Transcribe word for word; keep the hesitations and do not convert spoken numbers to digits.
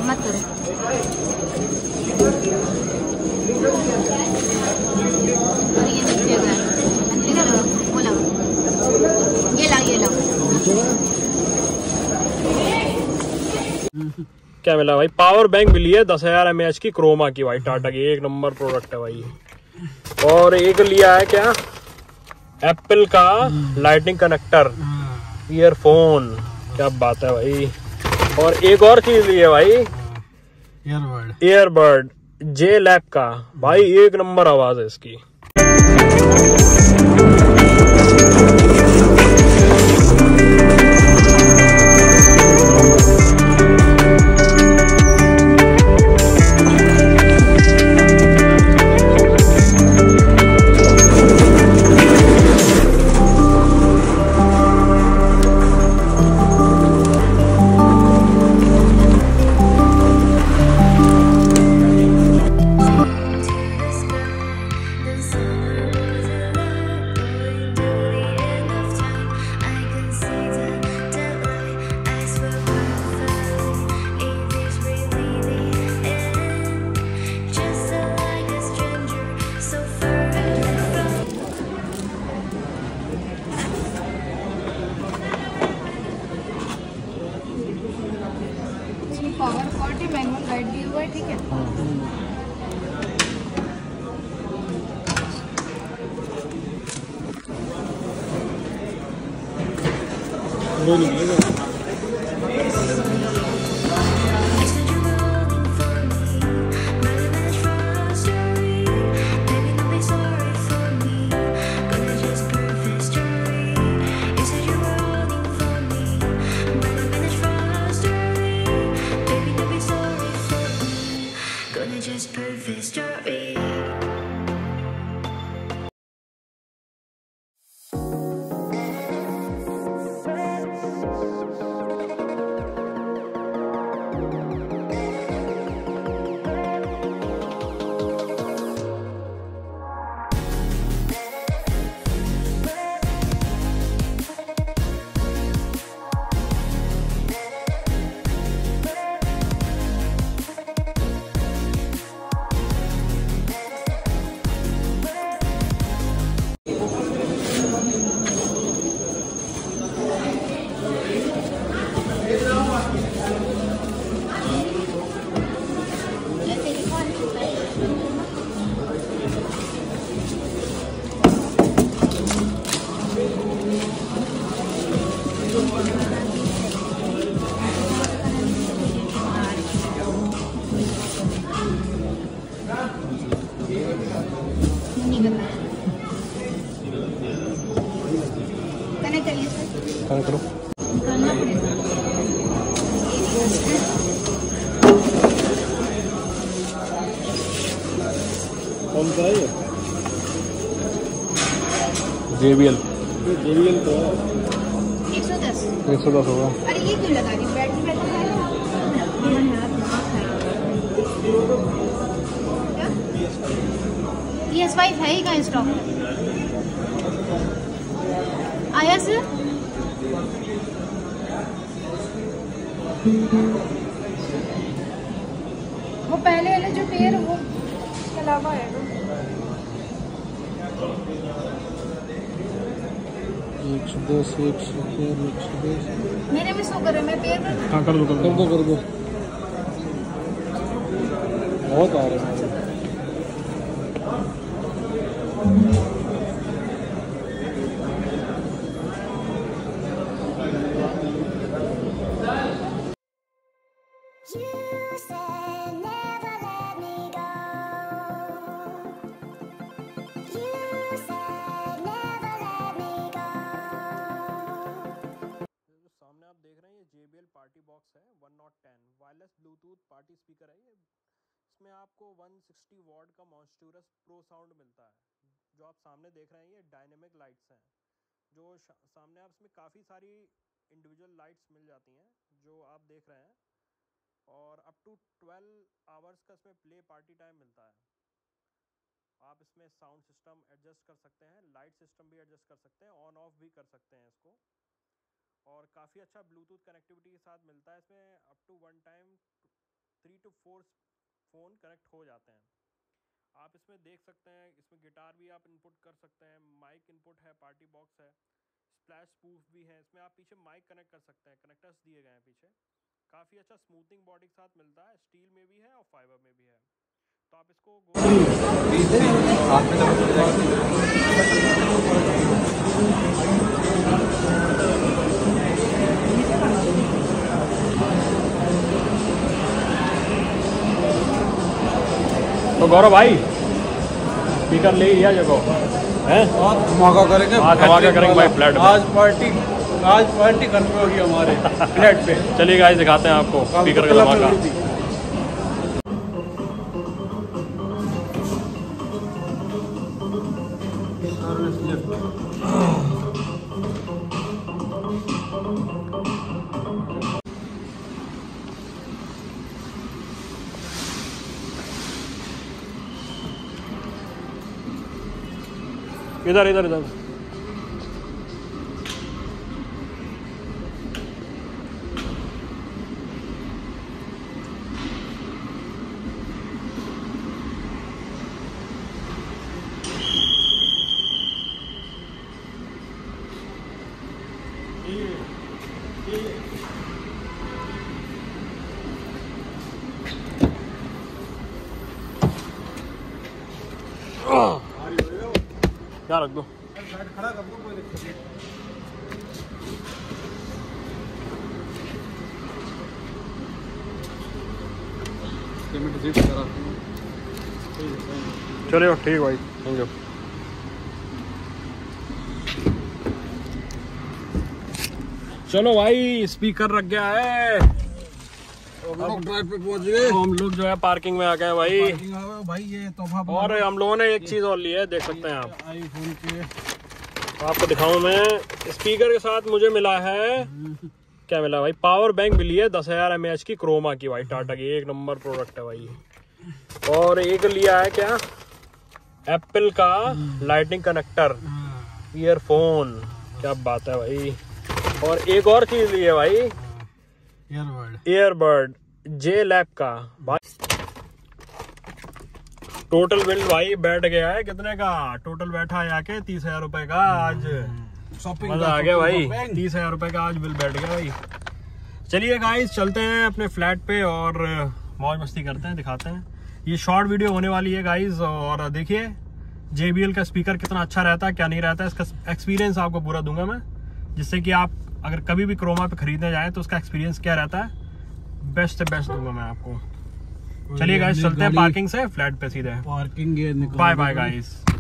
मत करो। और ये नीचे गया बोला ये ला ये ला। क्या मिला भाई? पावर बैंक मिली है दस हजार एम एच की क्रोमा की भाई, टाटा की एक नंबर प्रोडक्ट है भाई। और एक लिया है क्या, एप्पल का लाइटनिंग कनेक्टर, ईयरफोन, क्या बात है भाई। और एक और चीज ली है भाई, ईयरबड, ईयरबड जे लैब का भाई, एक नंबर आवाज है इसकी। पावर फोर्टी मैनुअल गाइड भी हुआ है, ठीक है। Just prove this story. काम करो। कौन सा है ये? J B L. J B L तो एक सौ दस एक सौ दस होगा। अरे ये क्यों लगा दी? Battery battery P S five है ही का स्टॉक आया सर? वो पहले वाले जो पेयर वो इसके अलावा है एक सौ दस एक सौ एक सौ दस मेरे में सो करो, मैं पेयर कर हाँ कर दो कर दो कर दो। बहुत आ रहे हैं। J B L party box है one naught ten wireless Bluetooth party speaker है ये। इसमें आपको वन सिक्सटी वॉट का मॉन्स्टूरस प्रो साउंड मिलता है। जो आप सामने देख रहे हैं ये डायनेमिक लाइट्स हैं, जो सामने आप इसमें काफ़ी सारी इंडिविजुअल लाइट्स मिल जाती हैं जो आप देख रहे हैं। और अप टू ट्वेल्व आवर्स का इसमें प्ले पार्टी टाइम मिलता है। आप इसमें साउंड सिस्टम एडजस्ट कर सकते हैं, लाइट सिस्टम भी एडजस्ट कर सकते हैं, ऑन ऑफ भी कर सकते हैं इसको। और काफ़ी अच्छा ब्लूटूथ कनेक्टिविटी के साथ मिलता है इसमें। Up to one time to four phone connect हो जाते हैं। आप इसमें देख सकते हैं, इसमें गिटार भी आप इनपुट कर सकते हैं, माइक इनपुट है, पार्टी बॉक्स है, स्प्लैश प्रूफ भी है। इसमें आप पीछे माइक कनेक्ट कर सकते हैं, कनेक्टर्स दिए गए हैं पीछे। काफ़ी अच्छा स्मूथिंग बॉडी के साथ मिलता है, स्टील में भी है और फाइबर में भी है। तो आप इसको तो गौरव भाई स्पीकर ले लिया जगह हैं, धमाका करेंगे। हाँ धमाका करेंगे भाई फ्लैट पे। आज पार्टी आज पार्टी घर पे होगी हमारे फ्लैट पे। चलिए गाइस दिखाते हैं आपको स्पीकर का धमाका। इधर इधर इधर क्या रख दो। खड़ा कर दो, कोई दिक्कत नहीं। चलिए ठीक भाई, थैंक यू। चलो भाई स्पीकर रख गया है। अब ड्राइव पे पहुंच गए। तो हम लोग जो है पार्किंग में आ गए भाई। भाई ये तोहफा और हम लोगों ने एक चीज और ली है, देख सकते हैं आप। आईफोन के तो आपको दिखाऊं मैं, स्पीकर के साथ मुझे मिला है, क्या मिला भाई, पावर बैंक मिली है दस हजार एम एच की क्रोमा की भाई, टाटा की एक नंबर प्रोडक्ट है भाई। और एक लिया है क्या, एप्पल का लाइटिंग कनेक्टर, ईयरफोन, क्या बात है भाई। और एक और चीज ली है भाई, ईयरबड ईयरबड जे लैब का भाई। टोटल बिल भाई बैठ गया है कितने का, टोटल बैठा है आके तीस हजार रुपए का आज। शॉपिंग मजा आ गया भाई, तीस हजार रुपए का आज बिल बैठ गया भाई। चलिए गाइस चलते हैं अपने फ्लैट पे और मौज मस्ती करते हैं, दिखाते हैं। ये शॉर्ट वीडियो होने वाली है गाइस। और देखिए जे बी एल का स्पीकर कितना अच्छा रहता है, क्या नहीं रहता है, इसका एक्सपीरियंस आपको पूरा दूंगा मैं, जिससे कि आप अगर कभी भी क्रोमा पे खरीदने जाए तो उसका एक्सपीरियंस क्या रहता है, बेस्ट से बेस्ट दूंगा मैं आपको। चलिए गाइस चलते हैं पार्किंग से फ्लैट पे सीधे। Parking bye bye guys.